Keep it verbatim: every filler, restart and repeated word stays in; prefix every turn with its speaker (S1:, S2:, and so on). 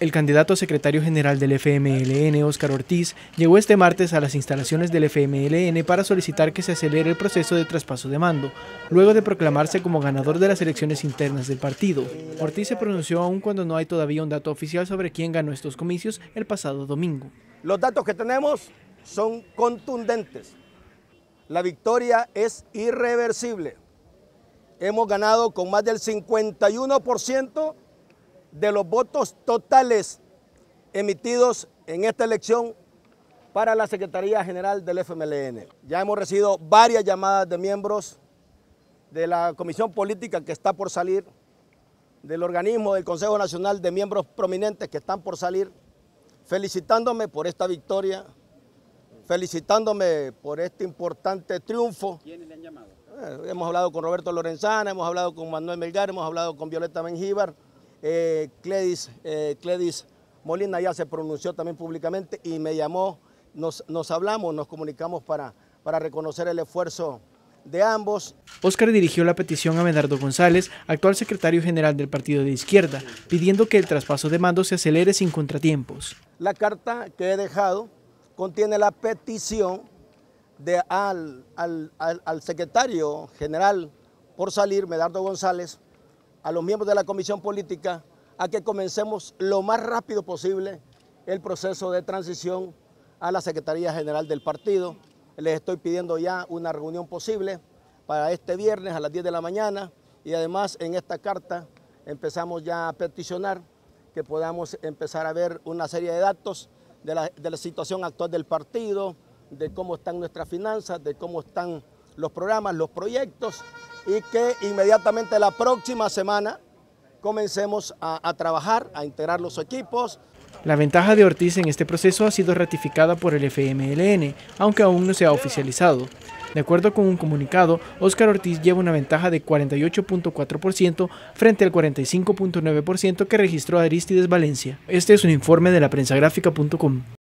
S1: El candidato a secretario general del F M L N, Óscar Ortiz, llegó este martes a las instalaciones del F M L N para solicitar que se acelere el proceso de traspaso de mando, luego de proclamarse como ganador de las elecciones internas del partido. Ortiz se pronunció aún cuando no hay todavía un dato oficial sobre quién ganó estos comicios el pasado domingo.
S2: Los datos que tenemos son contundentes. La victoria es irreversible. Hemos ganado con más del cincuenta y uno por ciento de los votos totales emitidos en esta elección para la Secretaría General del F M L N. Ya hemos recibido varias llamadas de miembros de la Comisión Política que está por salir, del organismo del Consejo Nacional de miembros prominentes que están por salir, felicitándome por esta victoria, felicitándome por este importante triunfo.
S3: ¿Quiénes le han llamado?
S2: Eh, hemos hablado con Roberto Lorenzana, hemos hablado con Manuel Melgar, hemos hablado con Violeta Mengíbar. Eh, Cledis, eh, Cledis Molina ya se pronunció también públicamente y me llamó, nos, nos hablamos, nos comunicamos para, para reconocer el esfuerzo de ambos.
S1: Óscar dirigió la petición a Medardo González, actual secretario general del partido de izquierda, pidiendo que el traspaso de mando se acelere sin contratiempos.
S2: La carta que he dejado contiene la petición de, al, al, al, al secretario general por salir, Medardo González, a los miembros de la Comisión Política a que comencemos lo más rápido posible el proceso de transición a la Secretaría General del partido. Les estoy pidiendo ya una reunión posible para este viernes a las diez de la mañana y además en esta carta empezamos ya a peticionar que podamos empezar a ver una serie de datos de la, de la situación actual del partido, de cómo están nuestras finanzas, de cómo están los programas, los proyectos, y que inmediatamente la próxima semana comencemos a, a trabajar, a integrar los equipos.
S1: La ventaja de Ortiz en este proceso ha sido ratificada por el F M L N, aunque aún no se ha oficializado. De acuerdo con un comunicado, Óscar Ortiz lleva una ventaja de cuarenta y ocho punto cuatro por ciento frente al cuarenta y cinco punto nueve por ciento que registró Arístides Valencia. Este es un informe de la prensa gráfica punto com.